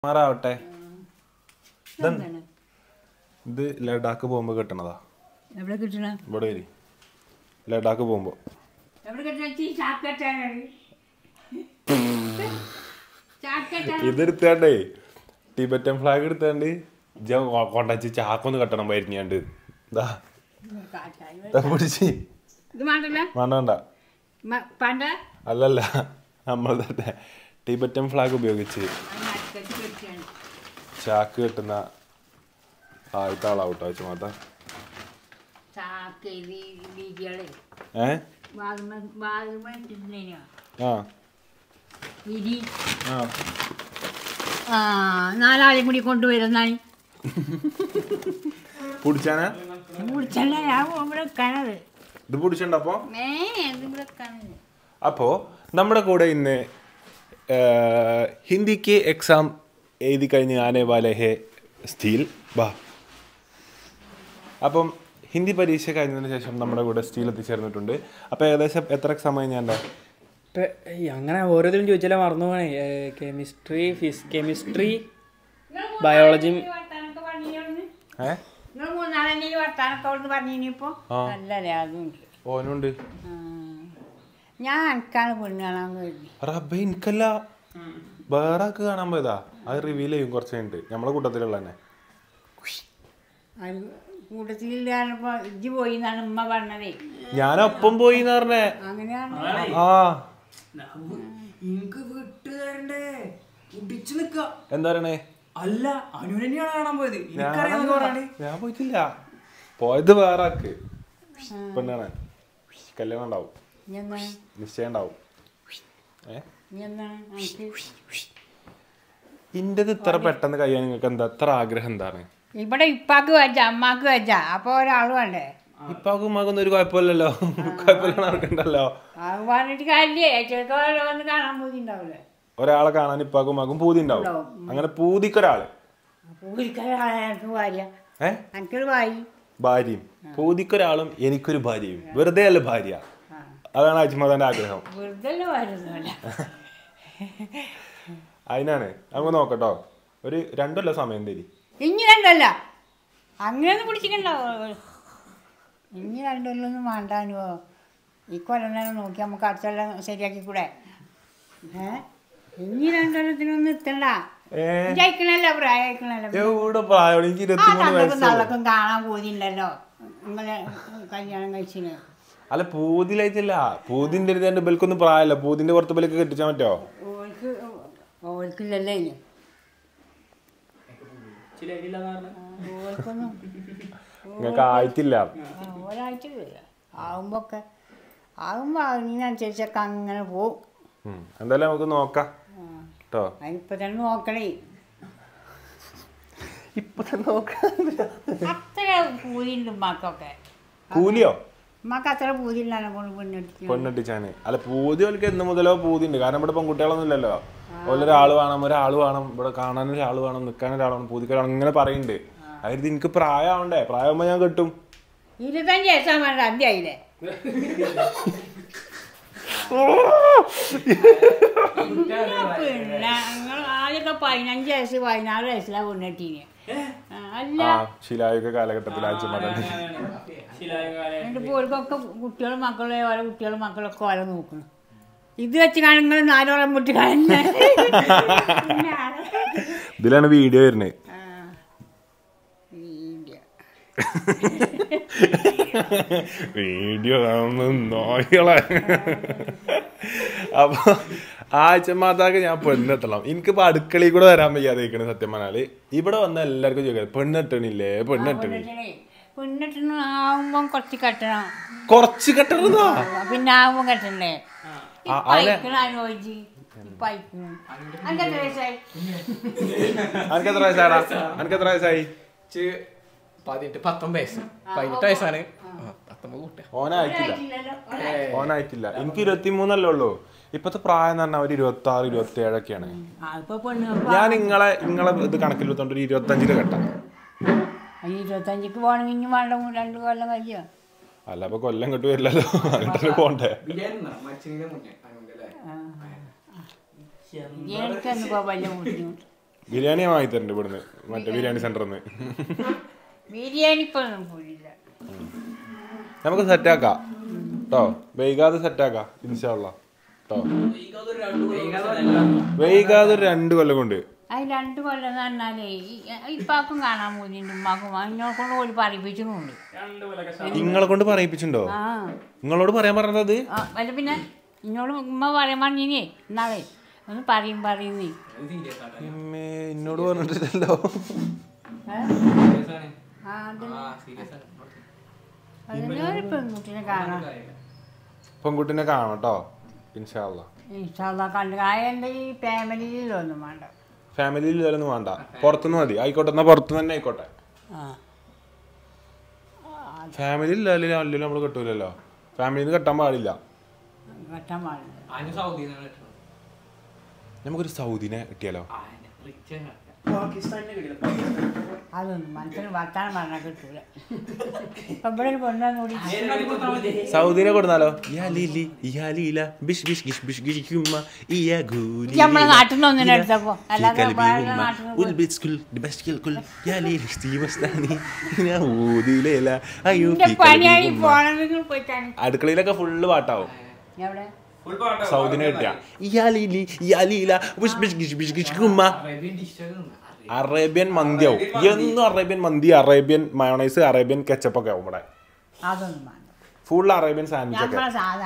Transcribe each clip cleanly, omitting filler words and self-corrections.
മാറാവട്ടെ. ഇത് ലഡാക്ക് പോകുമ്പോ കിട്ടണതാ. ഇവിടെ വരി. ലഡാക്ക് പോകുമ്പോ ഇതെടുത്താണ്ടേ ടിബറ്റൻ ഫ്ലാഗ് എടുത്താണ്ട് കൊണ്ടച്ച് ചാക്കൊന്ന് കെട്ടണം വരിഞ്ഞാണ്ട്. പിടിച്ച് വേണ്ട അല്ലല്ല നമ്മൾ തന്നെ ടിബറ്റൻ ഫ്ലാഗ് ഉപയോഗിച്ച് ചാക്ക് കെട്ടുന്ന ആദ്യത്തെ ആളാവട്ടോ വെച്ച് മാത്ത. നാലാളെയും കൂടി കൊണ്ടുവരുന്നാണ് പിടിച്ചാനാ ഇത് പിടിച്ചിണ്ടപ്പോ. അപ്പോ നമ്മുടെ കൂടെ ഇന്ന് ഹിന്ദിക്ക് എക്സാം എഴുതി കഴിഞ്ഞ് ആനെ വാലെ ഹേ സ്റ്റീൽ ബാ. അപ്പം ഹിന്ദി പരീക്ഷ കഴിഞ്ഞതിന് ശേഷം നമ്മുടെ കൂടെ സ്റ്റീൽ എത്തിച്ചേർന്നിട്ടുണ്ട്. അപ്പം ഏകദേശം എത്ര സമയം ഞാൻ അങ്ങനെ ഓരോരുത്തരും ചോദിച്ചാലേ മറന്നു പോണേ. കെമിസ്ട്രി ബയോളജി ഓനുണ്ട്. ഞാൻ എനിക്കാണ് പെണ്ണ് കാണാൻ കഴിഞ്ഞു. റബ്ബേ എനിക്കല്ല വേറെ ആൾക്ക് കാണാൻ പോയതാ. അത് റിവീൽ ചെയ്യും കുറച്ച് കഴിഞ്ഞിട്ട്. നമ്മളെ കൂട്ടത്തിലുള്ള തന്നെ കൂട്ടത്തിലില്ലാണിപ്പോ ഇജ്ജ് പോയി എന്നാണ് ഉമ്മ പറഞ്ഞതേ. ഞാനൊപ്പം പോയി പറഞ്ഞേ. അങ്ങനെയാണ്. ആ എന്താ പറയണേ? അല്ല അനുവിനെയാണ് കാണാൻ പോയത്. ഞാൻ പോയിട്ടില്ല. പോയത് വേറെ ആക്ക് പെണ്ണാണ്. കല്യാണം ഉണ്ടാവും, നിശ്ചയം ഉണ്ടാവും. ഇന്റത് ഇത്ര പെട്ടെന്ന് കഴിയാൻ നിങ്ങൾക്ക് എന്താ ഇത്ര ആഗ്രഹം? എന്താണ് ഇവിടെ ഇപ്പാക്ക് വെച്ച അമ്മാക്ക് വെച്ച അപ്പൊ ഒരാള് വേണ്ടേ? ഇപ്പാക്കും ഉമ്മാക്കൊന്നും ഒരു കുഴപ്പമില്ലല്ലോ. കുഴപ്പമില്ല നടക്കണ്ടല്ലോ. അത് പറഞ്ഞിട്ട് കാര്യമില്ലേ? വന്ന് കാണാൻ പോയിട്ടുണ്ടാവില്ലേ? ഒരാളെ കാണാൻ ഇപ്പാക്കും ഉമ്മാക്കും പൂതി ഉണ്ടാവും. അങ്ങനെ പൂതിക്കൊരാള് എനിക്കൊരു ഭാര്യയും പൂതിക്കൊരാളും എനിക്കൊരു ഭാര്യയും. വെറുതെ അല്ല ഭാര്യ. അതാണ് അജ്മദാന്റെ ആഗ്രഹം. അതിനാണ് നമുക്ക് നോക്കട്ടോ. ഒരു 2 കൊല്ലം സമയം തരി. ഇനി 2 കൊല്ല അങ്ങനെയൊന്നും പിടിച്ചിട്ടുണ്ടാവോ? ഇനി 2 കൊല്ലൊന്നും വേണ്ടാനുവോ? ഈ കൊല്ലം തന്നെ നോക്കി നമുക്ക് അടുത്ത കൊല്ലം ശരിയാക്കി കൂടെ. ഇനി 2 കൊല്ലത്തിനൊന്നും എത്തണ്ട. പ്രായം കാണാൻ പോതിണ്ടല്ലോ നിങ്ങളെ കല്യാണം കഴിച്ചിന്. അല്ല പൂതിലായിട്ടില്ല. പൂതിന്റെ അടുത്ത് ബൽക്കൊന്നും പ്രായമല്ല. പൂതിന്റെ പുറത്ത് ബലക്ക് കെട്ടിച്ചാൻ പറ്റോ? ഓൽക്കില്ലല്ലേ നിങ്ങൾക്ക് ആയിട്ടില്ല. ഒരാഴ്ച ആവുമ്പോ അതിനനുസരിച്ചൊക്കെ അങ്ങനെ പോവും. എന്തായാലും നമുക്ക് നോക്കാം കേട്ടോ. ഇപ്പൊ തന്നെ നോക്കണേ. ഇപ്പൊ തന്നെ നോക്കാം. അത്ര പൂതിണ്ട് ഉമ്മാക്കൊക്കെ. കൂലിയോ? ഉമ്മാക്ക് അത്ര പൂതിയില്ലാണ് പെണ്ണെട്ടിച്ചാന്. അല്ല പൂതി ഓൽക്ക് എന്ന് മുതലോ പൂതി ഉണ്ട്. കാരണം ഇവിടെ പെൺകുട്ടികളൊന്നും ഇല്ലല്ലോ. ഒരാൾ വേണം, ഇവിടെ കാണാൻ ഒരാൾ വേണം, നിൽക്കാൻ ഒരാൾ വേണം, പൂതിക്കൊരാൾ ഇങ്ങനെ പറയുന്നുണ്ട്. അതായത് എനിക്ക് പ്രായമാവണ്ടേ? പ്രായമാകുമ്പോ ഞാൻ കിട്ടും. 25 വയസ്സാ വേണ്ട അന്ത്യായില്ലേ? പിന്നെ ആദ്യമൊക്കെ 15 വയസ്സ് 16 വയസ്സിലാ പെണ്ണെട്ടീന്. ശിലായുഗ കാലഘട്ടത്തിൽ ഓർക്കൊക്കെ കുട്ടികളും മക്കളും ഓരോ കുട്ടികളും മക്കളൊക്കെ ഓരോ നോക്കണം. ഇത് വെച്ച് കാണുങ്ങൾ 4 മുട്ടി കാണുന്ന ഇതിലാണ് വീഡിയോ വരുന്നത്. വീഡിയോ നോക്കികളെ. അപ്പൊ ആഴ്ചമാതാക്ക് ഞാൻ പെണ്ണെത്തണം. എനിക്കിപ്പോ അടുക്കളയിൽ കൂടെ വരാൻ വയ്യാതെ സത്യം പറഞ്ഞാല്. ഇവിടെ വന്ന എല്ലാവർക്കും ചോദിക്കാം പെണ്ണെട്ടണില്ലേ പെണ്ണെട്ടണില്ലേ. പെണ്ണെട്ടണാവുമ്പോ കുറച്ച് കെട്ടണം. കുറച്ച് കെട്ടണതാ പിന്നെ ആവുമ്പോ കെട്ടണ്ടേ? അനക്കെത്ര വയസ്സാടാ? അനക്കെത്ര വയസ്സായി? 19 വയസ്സ് 18 വയസ്സാണ്. ഓനായിട്ടില്ല. എനിക്ക് 23 ഉള്ളൂ. ഇപ്പത്തെ പ്രായം എന്ന് പറഞ്ഞാൽ ഒരു 26 27 ഒക്കെയാണ്. ഞാൻ നിങ്ങളെ ഇത് കണക്കിലെടുത്തോണ്ട് ഒരു 25 കെട്ടാം. 25 പോകണമെങ്കിൽ ഇനി വേണ്ട 2 കൊല്ലം കഴിയോ? അല്ല അപ്പൊ കൊല്ലം കിട്ടു വരില്ലല്ലോ. അങ്ങനെ പോണ്ടേ? ബിരിയാണി വാങ്ങി തരുന്നുണ്ട് ഇവിടുന്ന് മറ്റേ ബിരിയാണി സെന്ററിൽ നിന്ന്. ബിരിയാണി ഇപ്പൊ ഒന്നും പോയില്ല. നമുക്ക് സെറ്റാക്കാം കേട്ടോ, വൈകാതെ സെറ്റാക്കാം ഇൻഷാള്ള കേട്ടോ. വൈകാതെ ഒരു 2 കൊല്ലം കൊണ്ട്. അത് 2 കൊല്ലം എന്ന് പറഞ്ഞാലേ ഇപ്പാക്കും കാണാൻ പോയിട്ടുണ്ട്, ഉമ്മാക്കും അതിനോട് കൊണ്ട് പോയി പറയിപ്പിച്ചിട്ടുണ്ട്. നിങ്ങളെ കൊണ്ട് പറയിപ്പിച്ചിട്ടുണ്ടോ? ആ നിങ്ങളോട് പറയാൻ പറഞ്ഞത്? അല്ല പിന്നെ എന്നോട് ഉമ്മ പറയാൻ പറഞ്ഞേ എന്നാളേ ഒന്ന് പറയുന്നേ. എന്നോട് പറഞ്ഞിട്ടില്ലല്ലോ. അതിനൊരു പെൺകുട്ടിനെ കാണാം. പെൺകുട്ടിനെ കാണാം കേട്ടോ ഇൻഷാല്ലാ. കണ്ടു എൻ്റെ ഈ ഫാമിലിയിലൊന്നും വേണ്ട. ഫാമിലിയിൽ ഇതൊന്നും വേണ്ട, പുറത്തുനിന്ന് മതി. ആയിക്കോട്ടെ, എന്നാ പുറത്തുനിന്ന് തന്നെ ആയിക്കോട്ടെ. ഫാമിലി ഇല്ലല്ലോ നമ്മൾ കെട്ടൂലല്ലോ, ഫാമിലിന്ന് കെട്ടാൻ പാടില്ല. നമുക്കൊരു സൗദിനെ കിട്ടിയാലോ? അതൊന്നും മനസ്സിന് വർത്താനം പറഞ്ഞാൽ കിട്ടൂല. ഇപ്പൊ ഇവിടെ ഒരു പെണ്ണാൻ കൂടി സൗദിനെ കൊടുത്താലോ? നമ്മളെ നാട്ടിൽ നിന്ന് ഒന്നിനെ എടുത്തപ്പോ അല്ലാതെ പണിയായി പോണെങ്കിൽ പോയിട്ടാണ്. അടുക്കളയിലൊക്കെ ഫുള്ള് പാട്ടാവും. എവിടെ സൗദിനെ കിട്ടിയ അറേബ്യൻ മന്തിയാവും. എന്നും അറേബ്യൻ മന്തി, അറേബ്യൻ മയോണൈസ്, അറേബ്യൻ കെച്ചപ്പൊക്കെ ആവും ഇവിടെ. അതൊന്നും വേണ്ട, ഫുൾ അറേബ്യൻ സാൻഡ്വിച്ച് ഒക്കെ.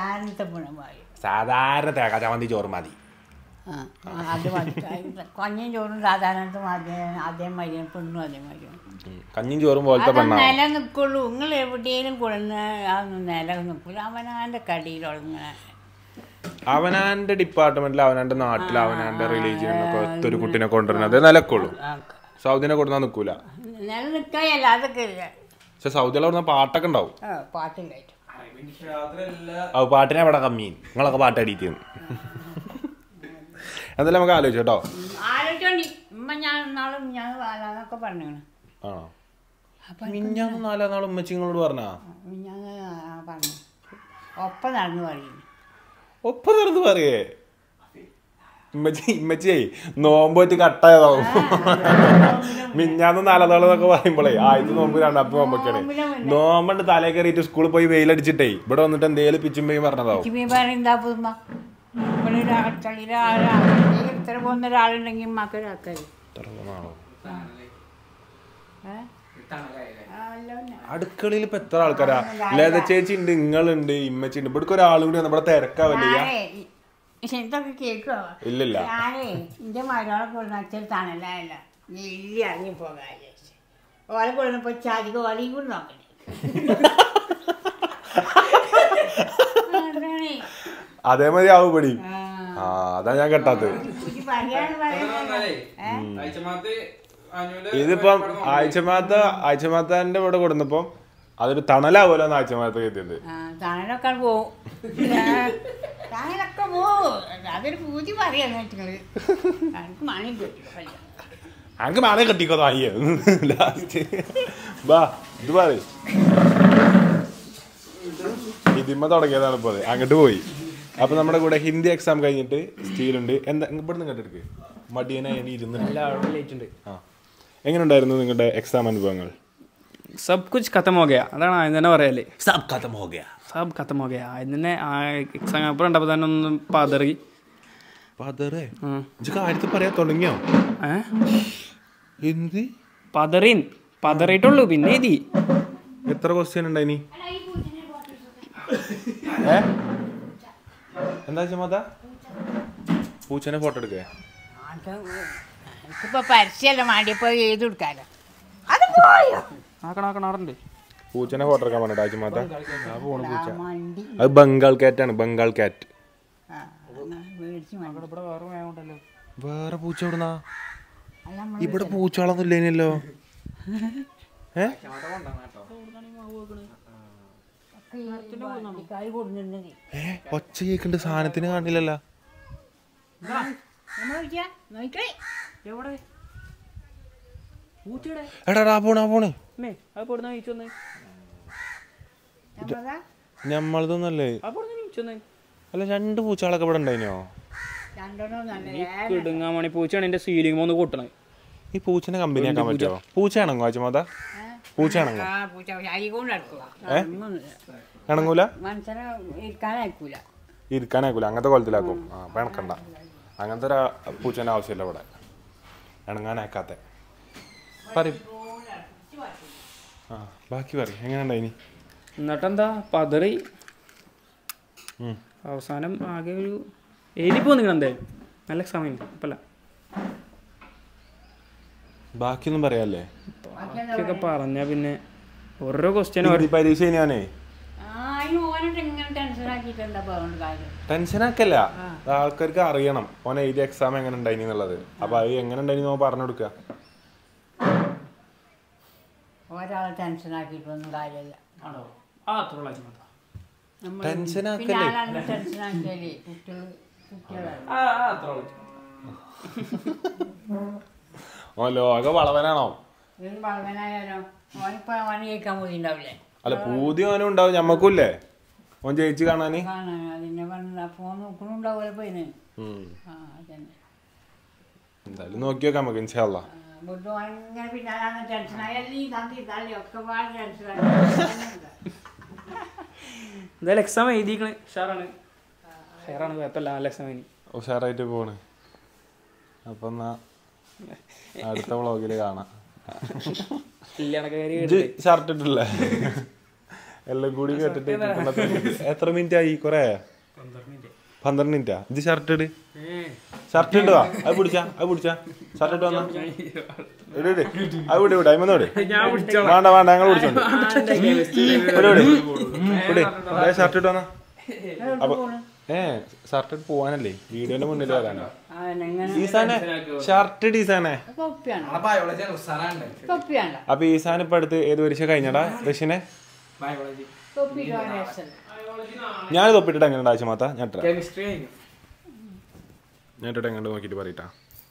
സാധാരണ തേങ്ങ ചമ്മന്തി ചോറ് മതി. അത് മതി. കഞ്ഞിയും ചോറും സാധാരണ അതേമാതിരി, പെണ്ണും അതേമാതിരി. കഞ്ഞിയും ചോറും പോലത്തെ പെണ്ണാണ്. നില നിൽക്കുള്ളൂ. നിങ്ങൾ എവിടെയും കൊടുന്ന് അതൊന്നും നില നിൽക്കില്ല. അവനാൻ്റെ കടിയിലൊങ്ങനെ അവനാന്റെ ഡിപ്പാർട്ട്മെന്റിൽ, അവനാന്റെ നാട്ടിൽ, അവനാന്റെ റിലീജിയനൊക്കെ ഒത്തൊരു കുട്ടിനെ കൊണ്ടുവരുന്നത് നിലക്കുള്ളൂ. സൗദിനെ കൊടുത്താൽ നിൽക്കൂല. നില നിൽക്കായല്ല അതൊക്കെ. പക്ഷെ സൗദിയിൽ കൊടുന്ന പാട്ടൊക്കെ ഉണ്ടാവും. പാട്ടില്ലായിട്ട് പാട്ടിനെ അവിടെ കമ്മീൻ. നിങ്ങളൊക്കെ പാട്ട് അടിക്കുന്നു. എന്തായാലും നമുക്ക് ആലോചിച്ചു കേട്ടോ. ആലോചിച്ചോണ്ടി ഉമ്മ ഞാൻ നാളും ഞാൻ വാലാന്നൊക്കെ പറഞ്ഞു. ആണോ? മിഞ്ഞാന്ന് 4 നാൾ ഉമ്മച്ചി നിങ്ങളോട് പറഞ്ഞാ? ഞാൻ പറഞ്ഞു ഒപ്പം നടന്നു പറയുന്നു. ഒപ്പം നടന്ന് പറയേ? ഇമ്മച്ചിയേ നോമ്പ് വെച്ച് കട്ടായതാവും. മിഞ്ഞാന്ന് 4 നാളെന്നൊക്കെ പറയുമ്പോളേ ആദ്യത്തെ നോമ്പ് 2ാമത്തെ നോമ്പൊക്കെയാണ്. നോമ്പണ്ട് തലേ കയറിയിട്ട് സ്കൂളിൽ പോയി വെയിലടിച്ചിട്ടേ ഇവിടെ വന്നിട്ട് എന്തേലും പിച്ചുമ്പയും പറഞ്ഞതാവും. ഇത്ര പോകുന്ന ഒരാളുണ്ടെങ്കിൽ മക്കളാക്കാര് അടുക്കളയിൽ ഇപ്പൊ എത്ര ആൾക്കാരാ? ലത ചേച്ചി ഉണ്ട്, ഇങ്ങളുണ്ട്, ഇമ്മച്ചി ഉണ്ട്. ഇവിടെ ഒരാളും കൂടി നമ്മുടെ തിരക്കാവല്ലേ? ഇതൊക്കെ കേൾക്കുവോ? ഇല്ലില്ല. ഞാനേ എന്റെ മരോളെ കൊള്ളുന്ന അച്ഛൻ തണല്ല വലിയ ഇറങ്ങി പോകാൻ ഓലെ കൊള്ളുന്നപ്പോ ചാതിക്ക് ഓലയും കൂടി നോക്കണേ. അതേമാതിരി ആവും പടി. അതാ ഞാൻ കെട്ടാത്തത്. ഇതിപ്പം ആഴ്ചമാത്താന്റെ ഇവിടെ കൊടുന്നപ്പം അതൊരു തണലാവൂലോ എന്ന് ആഴ്ചമാത്ത കെത്തിയത്. തണലൊക്കെ പോവും, തണലൊക്കെ പോവും. അതൊരു പൂജ പറയാന്ന് വെച്ചിട്ടുള്ളത്. എനിക്ക് മണി കിട്ടി, അങ്ങ് മാണെ കെട്ടിക്കോ തായ ലാസ്റ്റ്. ബാ ഇത് പറ, ഇതിമ്മ തുടങ്ങിയതാണ് ഇപ്പോൾ. അങ്ങോട്ട് പോയി. അപ്പൊ നമ്മുടെ കൂടെ ഹിന്ദി എക്സാം കഴിഞ്ഞിട്ട് സ്റ്റീലുണ്ട്. എന്താ ഇവിടെ നിന്ന് കേട്ടെടുക്ക് മടിയനായി ഇരുന്ന്. ആ, എങ്ങനെയുണ്ടായിരുന്നു നിങ്ങളുടെ എക്സാം അനുഭവങ്ങൾ? സബ് കുച്ച് ഖത്തം ഹോ ഗയാ. അതാണ് ആദ്യം തന്നെ പറയല്ലേ, സബ് ഖത്തം ഹോ ഗയാ. സബ് ഖത്തം ഹോ ഗയാ. ആദ്യം തന്നെ എക്സാം പേപ്പർ കണ്ടപ്പോൾ തന്നെ ഒന്ന് പതറി. കാര്യത്തിൽ പറയാൻ തുടങ്ങിയോ? എന്ത് പതറിയിട്ടുള്ളൂ, പിന്നെ എഴുതി. എത്ര ക്വസ്റ്റ്യൻ ഉണ്ടായിനി? എന്താ ചമാത പൂച്ചനെ ഫോട്ടോ എടുക്കേ? എനിക്കിപ്പോ പരസ്യമല്ല മാണ്ടിയപ്പോ എഴുതി കൊടുക്കാലോ. അത് പോയോ ആക്കണാറുണ്ട്. പൂച്ചനെ ഫോട്ടോ എടുക്കാൻ പറഞ്ഞിട്ട് ആജുമാത. അത് ബംഗാൾ കാറ്റാണ്, ബംഗാൾ കാറ്റ്. വേറെ പൂച്ച എവിടുന്നാ? ഇവിടെ പൂച്ചകളൊന്നും ഇല്ലേനല്ലോ. ഒച്ച കേൾക്കണ്ട്, സാധനത്തിന് കാണില്ലല്ലോ. എടാ പോണേ ഞമ്മളതൊന്നല്ലേ? അല്ല 2 പൂച്ചകളൊക്കെ ഇവിടെ ഉണ്ടായിനോ? മണി പൂച്ചയാണ് എന്റെ സീലിംഗ് ഒന്ന് കൂട്ടണേ. ഈ പൂച്ചനെ കമ്പനി ആക്കാൻ പറ്റുമോ? പൂച്ച ഇണങ്ങോ അച്ഛമാത? പൂച്ച ഇണങ്ങോ? ഇണങ്ങൂല, ഇരിക്കാനാക്കൂല, അങ്ങനത്തെ കൊലത്തിലാക്കും. ആ അപ്പം ഇണക്കണ്ട. അങ്ങനത്തെ ഒരു പൂച്ചേൻ്റെ ആവശ്യമില്ല ഇവിടെ, ഇണങ്ങാനാക്കാത്ത. പറയും. ആ ബാക്കി പറയും, എങ്ങനെ ഉണ്ടായിനി? എന്നിട്ടെന്താ പതറി അവസാനം ആകെ ഒരു എലി പോന്നിക്കണം. എന്തായാലും നല്ല എക്സാം അപ്പല്ല. ബാക്കിയൊന്നും പറയാല്ലേ? ബാക്കിയൊക്കെ പറഞ്ഞാ പിന്നെ ഓരോ ക്വസ്റ്റ്യൻ പരീക്ഷ ഞാനേ ടെൻഷനാക്കല്ല, ആൾക്കാർക്ക് അറിയണം ഓൻ എഴുതിയ എക്സാം എങ്ങനെ ഉണ്ടായിനി എന്നുള്ളത്. അപ്പൊ അത് എങ്ങനെ ഉണ്ടായിനി പറഞ്ഞു കൊടുക്കുക. ഒരാളെ ടെൻഷനാക്കിയിട്ടൊന്നും കാര്യമില്ല. ടെൻഷനാക്കല്ലേ ടെൻഷനാക്കിയാലേ കുട്ടികളാണ്. ഓ ലോക വളവനാണോ? ഇത് വളവനായാലോ ഓനിപ്പോ ഓന് ജയിക്കാൻ പോയിട്ടുണ്ടാവില്ലേ? അല്ല പൂതി ഓനും ഉണ്ടാവും, ഞമ്മക്കൂല്ലേ ഓൻ ജയിച്ച് കാണാന്. അതിനെ പറഞ്ഞ ഫോൺ നോക്കണുണ്ടാവുമല്ലോ പോയിന്. എന്തായാലും നോക്കി നോക്കാം നമുക്ക് ഇൻഷാ അല്ലാ. അങ്ങനെ പിന്നാലാണ് ടെൻഷനായി ഒക്കെ പാട് ടെൻഷനായി. എന്തായാലും എക്സാം എഴുതിക്കണ്. ഷെയറാണ് കുഴപ്പമില്ല, നല്ല എക്സാം ഇനി ഉഷാറായിട്ട് പോണ്. അപ്പൊ എന്നാ അടുത്ത വ്ളോഗില് കാണാം. ഷർട്ട് ഇട്ടില്ലേ? എല്ലാം കൂടി കേട്ടിട്ട് എത്ര മിനിറ്റ് ആയി? കൊറേ 12 മിനിറ്റാ. ഇത് ഷർട്ട് ഇട്, ഷർട്ട് ഇടുവാ. അത് പിടിച്ചാ ഷർട്ട് ഇട്ട് വന്നാ ഇട്, അത് വിട് വിട് അയിമന്നോട്. വേണ്ട ഞങ്ങൾ പിടിച്ചോണ്ട് ഷർട്ട് ഇട്ട് വന്നാ. അപ്പൊ ഷർട്ട് ഇട്ട് പോവാനല്ലേ, വീഡിയോന്റെ മുന്നിൽ വരാനോ? ഈസാനെ ഷർട്ട് ഈസാനെ. അപ്പൊ ഈസാൻ ഇപ്പൊ അടുത്ത് ഏത് പരീക്ഷ കഴിഞ്ഞടാ? റഷ്യനെ ഞാൻ തൊപ്പിട്ടിട്ട് എങ്ങനെ ആഴ്ച മാത്ത ഞാൻ എങ്ങോട്ട് നോക്കിട്ട് പറയട്ടാ.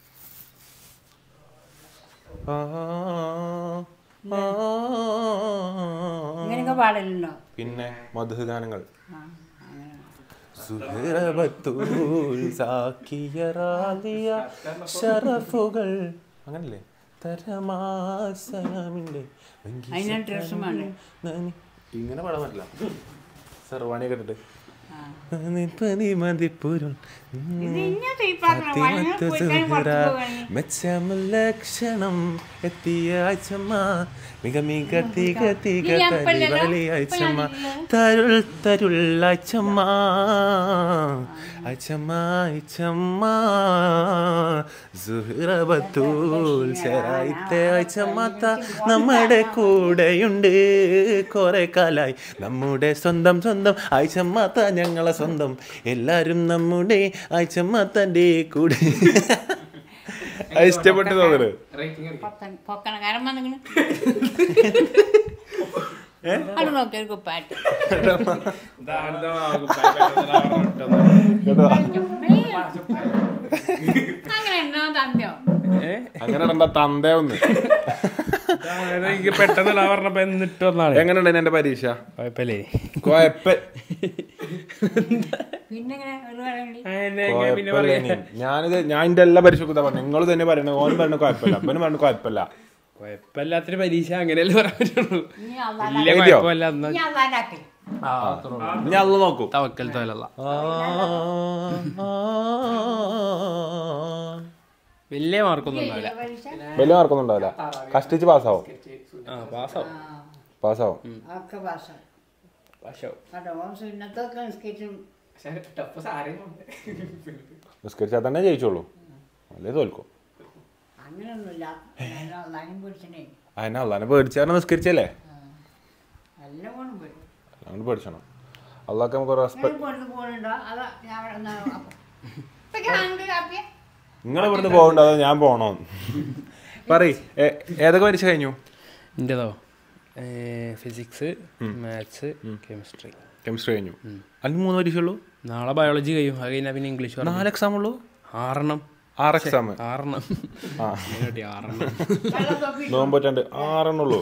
പിന്നെ മധുഗാനങ്ങൾ ഷറഫുകൾ അങ്ങനല്ലേ? ഇങ്ങനെ പാടാൻ പറ്റില്ല. സർവാണി കേട്ടിട്ട് ലക്ഷണം എത്തിയ അച്ഛമ്മ മിക മിക തിക തിക തരിവളി അച്ഛമ്മ തരുൾ തരുൾ അച്ഛമ്മ അച്ഛമ്മ അച്ഛമ്മ സുഹ്റബത്തൂൽ ശരായിത്തെ അച്ഛമ്മത്ത നമ്മുടെ കൂടെയുണ്ട് കുറെ കാലായി. നമ്മുടെ സ്വന്തം സ്വന്തം അച്ഛമ്മത്ത ഞങ്ങളെ സ്വന്തം, എല്ലാരും നമ്മുടെ അച്ഛമ്മത്തൻ്റെ കൂടെ. ഇഷ്ടപ്പെട്ടു തോന്നുന്നു. അങ്ങനെ ഇടണ്ട തന്തേ ഒന്ന്. എനിക്ക് പെട്ടെന്ന് പറഞ്ഞപ്പോ എന്നിട്ട് വന്നാണ്. എങ്ങനെ ഉണ്ടായി എന്റെ പരീക്ഷ? കുഴപ്പമില്ലേ? ഞാൻ എന്റെ എല്ലാ പരീക്ഷക്കും പറഞ്ഞു. നിങ്ങൾ തന്നെ പറയണത്. ഓനും പറഞ്ഞു കുഴപ്പമില്ല, അപ്പനും പറഞ്ഞു കുഴപ്പമില്ല. കുഴപ്പമില്ലാത്തൊരു പരീക്ഷ അങ്ങനെയല്ലേ പറയാൻ പറ്റുള്ളൂ. ഞാൻ അല്ല നോക്കൂ. തവക്കൽ തോലല്ല വലിയ മാർക്കൊന്നും ഉണ്ടാവില്ല. വലിയ മാർക്കൊന്നും ഉണ്ടാവില്ല. കഷ്ടിച്ച് പാസ്സാവും. പാസ്സാവും. നിസ്കരിച്ചാൽ തന്നെ ജയിച്ചോളൂ, അല്ലേ തോൽക്കും. അതിനെ അള്ളാനെ പേടിച്ചാൽ നിസ്കരിച്ചല്ലേ? അതുകൊണ്ട് പേടിച്ചണം. അള്ളാഹ്ക്ക് നമുക്ക് റെസ്പെക്ട്. നിങ്ങൾ ഇവിടുന്ന് പോകണ്ടോ അതോ ഞാൻ പോകണോ? പറയ്, ഏതൊക്കെ പരീക്ഷ കഴിഞ്ഞു? എൻ്റെതോ ഫിസിക്സ്, മാത്സ്, കെമിസ്ട്രി. കെമിസ്ട്രി കഴിഞ്ഞു. അതിന് 3 പരീക്ഷ ഉള്ളൂ. നാളെ ബയോളജി കഴിയും. അത് കഴിഞ്ഞാൽ പിന്നെ ഇംഗ്ലീഷ്. 4 എക്സാം ഉള്ളൂ. 6 എക്സാം. 6 നോമ്പറ്റാണ്ട് 6 ഉള്ളൂ.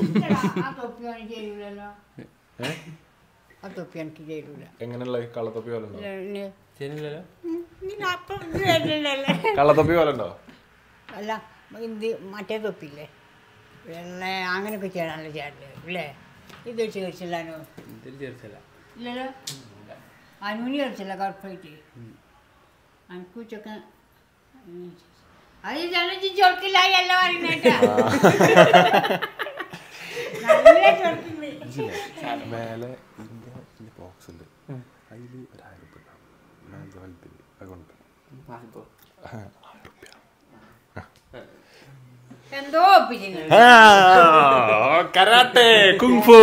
എങ്ങനെയുള്ള കള്ളത്തൊപ്പി പോലെ ഉണ്ടോ? കള്ളത്തൊപ്പി പോലെ ഉണ്ടോ? അല്ല ഇത് മറ്റേ തൊപ്പില്ലേ വെള്ള അങ്ങനെയൊക്കെ ചെയ്യണമല്ലോ ചേട്ടൻ അല്ലേ ഇത് ചേർച്ചില്ലാനോ ഇല്ലല്ലോ അനുവിന് ചേർച്ചില്ല കറുപ്പായിട്ട് എനിക്ക് ഉച്ചക്ക് അത് ചെറിയ ചൊറക്കില്ല എല്ലാം പറയുന്നേട്ടാ നല്ല ചൊറക്കില്ല മേലെ ഇതിൻ്റെ ബോക്സ് ഉണ്ട് അതിൽ ഒരു 1000 രൂപ മേലത്തെ വലുതിൽ അതുകൊണ്ട് 1000 രൂപ എന്തോ ഒപ്പിച്ചിങ്ങൾ കരാട്ടെ കുങ്ഫു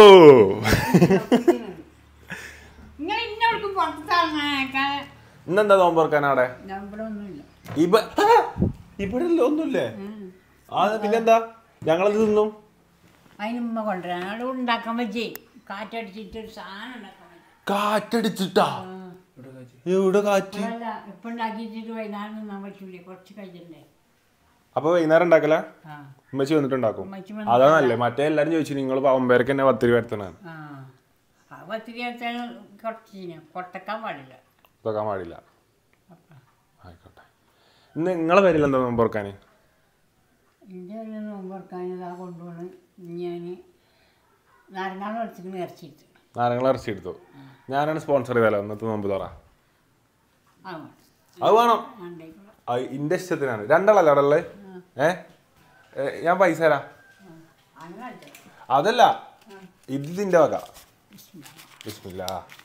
നിങ്ങൾ ഇന്നവർക്കും പുറത്താങ്ങാനൊക്കെ ഇന്നെന്താ നോമ്പറക്കാൻ അവിടെ ഇവിടെ ഒന്നുമില്ല ഇവിടെ ഒന്നുമില്ലേ ആ പിന്നെന്താ ഞങ്ങളത് തിന്നും അതിനുമ്മ കൊണ്ടുവരാൻ അവിടെ ഉണ്ടാക്കാൻ പറ്റി കാറ്റടിച്ചിട്ട് ഒരു സാധനം ഉണ്ടാക്കാൻ പറ്റി കാറ്റടിച്ചിട്ടാ എവിടെ കാറ്റ് അല്ല ഇപ്പം ഉണ്ടാക്കിച്ചിട്ട് വൈകുന്നേരം തിന്നാൻ പറ്റൂലേ കുറച്ച് കഴിച്ചല്ലേ അപ്പൊ വൈകുന്നേരം ഉണ്ടാക്കല ആ ഉമ്മച്ചി വന്നിട്ടുണ്ടാക്കും ഉമ്മച്ചി അതാണല്ലേ മറ്റേ എല്ലാരും ചോദിച്ചു നിങ്ങൾ ഒമ്പേരക്ക് തന്നെ 10 രൂപ എടുത്തണ ആ പത്തിരി എടുത്താൽ കുറച്ച് പൊട്ടക്കാൻ പാടില്ല ഇതൊക്കാൻ പാടില്ല ആയിക്കോട്ടെ ഇന്ന് നിങ്ങളെ പേരിൽ എന്താ നോമ്പറക്കാൻ എൻ്റെ ഒരു നോമ്പ് തുറക്കാനിതാ കൊണ്ടുപോണ് ഞാൻ നാരങ്ങാളം എടുത്തിട്ട് ഇറച്ചിട്ട് നാരങ്ങൾ ഇറച്ചി എടുത്തു ഞാനാണ് സ്പോൺസർ ചെയ്താലോ ഇന്നത്തെ നോമ്പ് തുറ ആ അത് വേണം ഉണ്ടായിക്കോളാം ഇന്റെ ഇഷ്ടത്തിനാണ് രണ്ടാളല്ലേ അവിടെ ഉള്ളത് ഞാൻ പൈസ തരാം അങ്ങനെ അടിച്ചോ അതല്ല ഇതിന്റെ വക ബിസ്മില്ലാ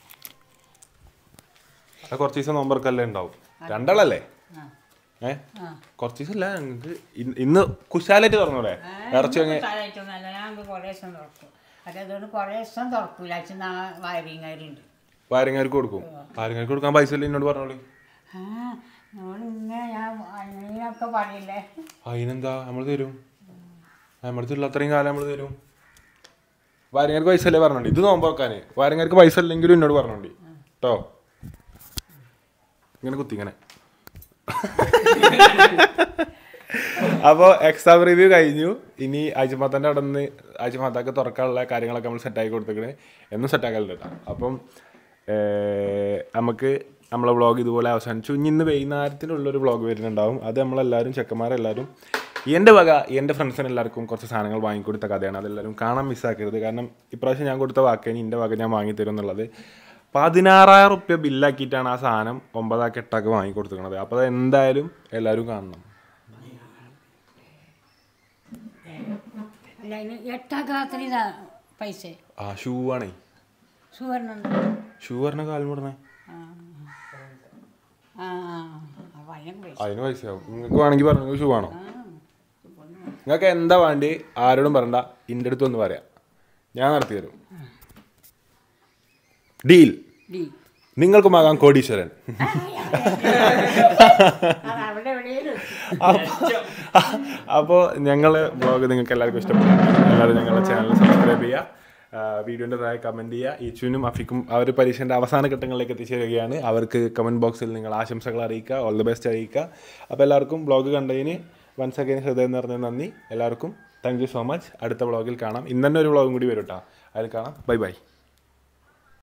കുറച്ച് ദിവസം നോമ്പർക്കല്ലേ ഉണ്ടാവും രണ്ടാളല്ലേ ആ ആ കുറച്ച് ദിവസം അല്ല ഞങ്ങൾക്ക് ഇന്ന് കുശാലായിട്ട് തുറന്നൂടെ ഇറച്ചി വാങ്ങി സ്ഥലമായിട്ടൊന്നല്ല ഞാൻ കുറേ ദിവസം തുറക്കും പക്ഷേ അതുകൊണ്ട് കുറേ ദിവസം തുറക്കൂല അച്ഛൻ നാളെ വയറിങ്ങാരുണ്ട് വാരങ്ങാർക്ക് കൊടുക്കും വാരങ്ങാർക്ക് കൊടുക്കാൻ പൈസ ഇല്ല എന്നോട് പറഞ്ഞോളി ആ നമ്മളിങ്ങനെ ഞാൻ അങ്ങനെയൊക്കെ പറയില്ലേ അതിനെന്താ നമ്മൾ തരും നമ്മളടുത്തുള്ള അത്രയും കാലം നമ്മൾ തരും വാരങ്ങാർക്ക് പൈസ അല്ലേ പറഞ്ഞോണ്ടി ഇത് നോമ്പോക്കാന് വാരങ്ങാർക്ക് പൈസ ഇല്ലെങ്കിലും എന്നോട് പറഞ്ഞോണ്ടി കേട്ടോ ഇങ്ങനെ കുത്തി ഇങ്ങനെ അപ്പോൾ എക്സാം റിവ്യൂ കഴിഞ്ഞു ഇനി ആഴ്ചമാത്താൻ്റെ അവിടെ നിന്ന് ആഴ്ചമാത്താക്ക് തുറക്കാനുള്ള കാര്യങ്ങളൊക്കെ നമ്മൾ സെറ്റാക്കി കൊടുത്തേക്കണേ എന്നും സെറ്റാക്കലുണ്ട് കേട്ടോ അപ്പം നമുക്ക് നമ്മളെ വ്ളോഗ് ഇതുപോലെ അവസാനിച്ചു ഇനി ഇന്ന് വൈകുന്നേരത്തിനുള്ളൊരു വ്ളോഗ് വരുന്നുണ്ടാവും അത് നമ്മളെല്ലാവരും ചെക്കന്മാരെല്ലാവരും എൻ്റെ വക എൻ്റെ ഫ്രണ്ട്സിന് എല്ലാവർക്കും കുറച്ച് സാധനങ്ങൾ വാങ്ങിക്കൊടുത്ത കഥയാണ് അതെല്ലാവരും കാണാൻ മിസ്സാക്കരുത് കാരണം ഇപ്രാവശ്യം ഞാൻ കൊടുത്ത വാക്കേനി എൻ്റെ വക ഞാൻ വാങ്ങിത്തരും എന്നുള്ളത് 16,000 റുപ്യ ബില്ലാക്കിയിട്ടാണ് ആ സാധനം 9 8 വാങ്ങിക്കൊടുത്തിരിക്കണത് അപ്പോൾ അത് എന്തായാലും എല്ലാവരും കാണണം അല്ല അതിന് എട്ടാക്കാത്തിന് പൈസ ആ ഷൂ ആണേ സുവർണ്ണ ഷൂ പറഞ്ഞ കാലം വിടണേ ആ ഭയം പൈസ അതിന് പൈസയാവും നിങ്ങൾക്ക് വേണമെങ്കിൽ പറഞ്ഞു ഷൂ ആണോ നിങ്ങൾക്ക് എന്താ വേണ്ടി ആരോടും പറയണ്ട എൻ്റെ അടുത്ത് ഒന്ന് പറയാം ഞാൻ നടത്തി തരും ഡീൽ നിങ്ങൾക്കുമാകാം കോടീശ്വരൻ അവിടെ എവിടെയും അപ്പോൾ ഞങ്ങൾ ബ്ലോഗ് നിങ്ങൾക്ക് എല്ലാവർക്കും ഇഷ്ടപ്പെട്ടു എല്ലാവരും ഞങ്ങളുടെ ചാനൽ സബ്സ്ക്രൈബ് ചെയ്യുക വീഡിയോൻ്റെ താഴെ കമൻറ്റ് ചെയ്യുക ഈച്ചുവിനും അഫിക്കും അവർ പരീക്ഷൻ്റെ അവസാന ഘട്ടങ്ങളിലേക്ക് എത്തിച്ചേരുകയാണ് അവർക്ക് കമൻറ്റ് ബോക്സിൽ നിങ്ങൾ ആശംസകൾ അറിയിക്കുക ഓൾ ദി ബെസ്റ്റ് അറിയിക്കുക അപ്പോൾ എല്ലാവർക്കും ബ്ലോഗ് കണ്ടതിന് വൺസ് അഗൈൻ ഹൃദയം നിറഞ്ഞ നന്ദി എല്ലാവർക്കും താങ്ക് യു സോ മച്ച് അടുത്ത വ്ളോഗിൽ കാണാം ഇന്ന് തന്നെ ഒരു വ്ളോഗും കൂടി വരും കേട്ടോ അതിൽ കാണാം ബൈ ബൈ